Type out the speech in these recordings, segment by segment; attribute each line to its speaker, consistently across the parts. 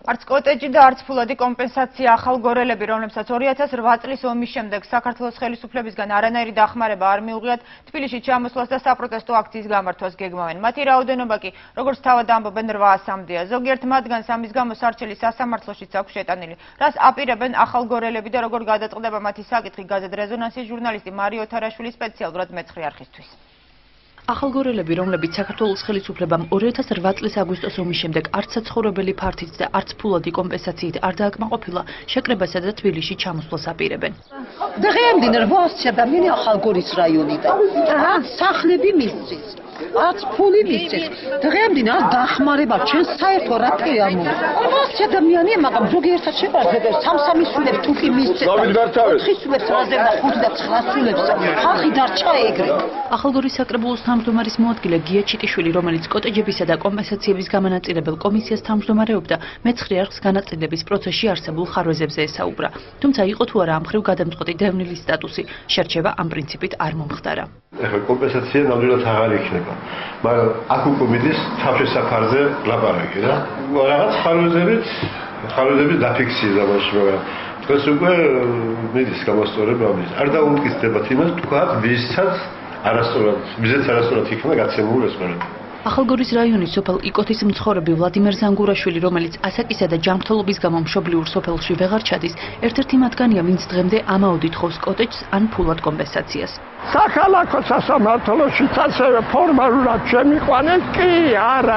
Speaker 1: არც კოტეჯი და არც ფულადი კომპენსაცია ახალგორელები, რომლებსაც 2008 წლის ომის შემდეგ საქართველოს ხელისუფლებისგან არანაირი დახმარება არ მიუღიათ, თბილისში ჩამოსვლას და საპროტესტო აქციის გამართვას გეგმავენ. მათი რაოდენობა კი, როგორც თავად ამბობენ, 800-მდეა. ზოგიერთ მათგანს ამის გამო სარჩელი სასამართლოშიც აქვს შეტანილი. რას აპირებენ ახალგორელები და როგორ გადაწყდება მათი საკითხი, გაზეთ რეზონანსის ჟურნალისტი მარიო თარაშვილი სპეციალურად მეცხრე არხისთვის.
Speaker 2: ახალგორელები, რომლებიც საქართველოს ხელისუფლებამ 2008 წლის აგვისტოს ომის შემდეგ არც საცხოვრებელი ფართით და არც ფულადი კომპენსაციით არ დააკმაყოფილა, შეკრებასა და თბილისში ჩამოსვლას აპირებენ.
Speaker 3: დღემდე 800 ადამიანი ახალგორის რაიონიდან. რაც სახლები მისცეს, რაც ფული მისცეს. დღემდე დახმარება ჩვენ საერთო რა თქმა უნდა. 800 ადამიანია, მაგრამ ზოგიერთად შეყარდება 3-3 სულებს თუ კი მისცეს. 4 სულებს რაზე და 5 და 9 სულებს. ხალხი დარჩა ეგრე.
Speaker 2: ახალგორის საკრებულოს თავმჯდომარის მოადგილე გია ჩიტიშვილი, რომელიც კოტეჯებისა და კომპენსაციების გამანაწილებელ კომისიას თავმჯდომარეობდა, მეცხრე არხს განაწილების პროცესში არსებულ ხარვეზებზე ესაუბრა. თუმცა იყო თუ არა ამ მხრივ გადამწყვეტი დევნილის სტატუსი, შერჩევა ამ პრინციპით არ მომხდარა.
Speaker 4: ეხლა კომპენსაცია ნამდვილად აღარ იქნება, მაგრამ აქ უკვე მიდის თავშესაფარზე ლაპარაკი რა. რაღაც ხარვეზების დაფიქსირება ამაში, მაგრამ დღეს უკვე მიდის გამოსწორება ამის. არ დაუმტკიცდებათ იმას, თქვათ, ვისაც არასწორად იქნება გაცემული ეს ყველაფერი.
Speaker 2: ახალგორის რაიონის სოფელ იკოთის მცხოვრები ვლადიმერ ზანგურაშვილი, რომელიც ასაკისა და ჯანმრთელობის გამო მშობლიურ სოფელში ვეღარ ჩადის, ერთ-ერთი მათგანია, ვინც დღემდე ამაოდით ხოვს კოტეჯს ან ფულად კომპენსაციას.
Speaker 5: საქალაქო სასამართლოშიც ასევე ფორმალურად შემიყვანეს, კი არა.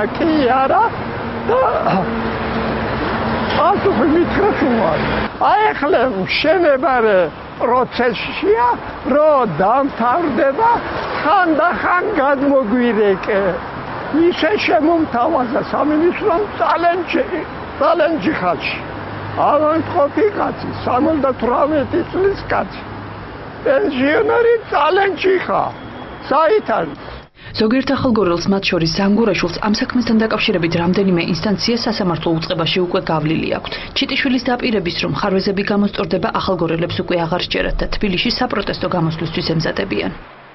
Speaker 5: პასუხი მითხრა. აი ახლა მშენებარე პროცესია, რომ დამთავრდება, ხანდახან გადმოგვირეკე. ისე შემომთავაზა სამინისტრომ წალენჯი ხალხი. ავანტყოფი კაცი, 78 წლის კაცი. პენსიონერი წალენჯი ხა. საიდან?
Speaker 2: ზოგიერთ ახალგორელს, მათ შორის ზანგურაშვილს, ამ საქმესთან დაკავშირებით რამდენიმე ინსტანცია სასამართლო უწყებაში უკვე გავლილი აქვთ. ჩიტიშვილის დაპირების, რომ ხარვეზები გამოსწორდება, ახალგორელებს უკვე აღარ სჯერათ და თბილისში საპროტესტო გამოსვლისთვის ემზადებიან.